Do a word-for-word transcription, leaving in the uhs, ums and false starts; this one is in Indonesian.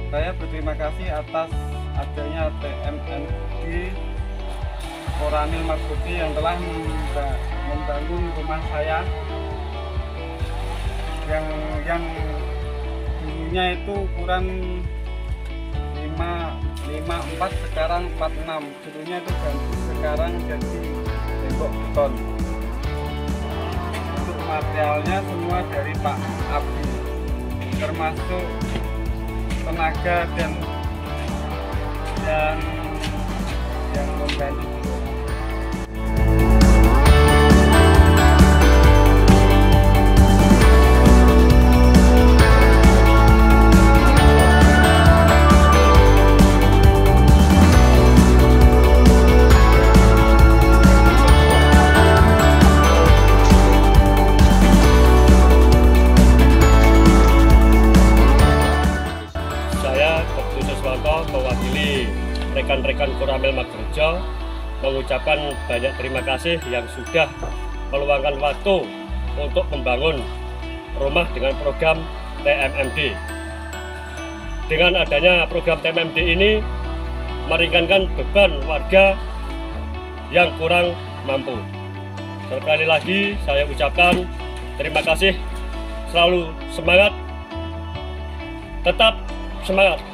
Saya berterima kasih atas adanya T M M D Koramil Marzuki yang telah membangun rumah saya yang yang dulunya itu ukuran lima lima empat, sekarang empat enam. Dulunya itu ganti, sekarang jadi tembok beton. Untuk materialnya semua dari Pak Abdi, termasuk tenaga dan dan yang membantu. Mewakili rekan-rekan Koramil Magerejo mengucapkan banyak terima kasih yang sudah meluangkan waktu untuk membangun rumah dengan program T M M D. Dengan adanya program T M M D ini meringankan beban warga yang kurang mampu. Sekali lagi saya ucapkan terima kasih, selalu semangat, tetap semangat.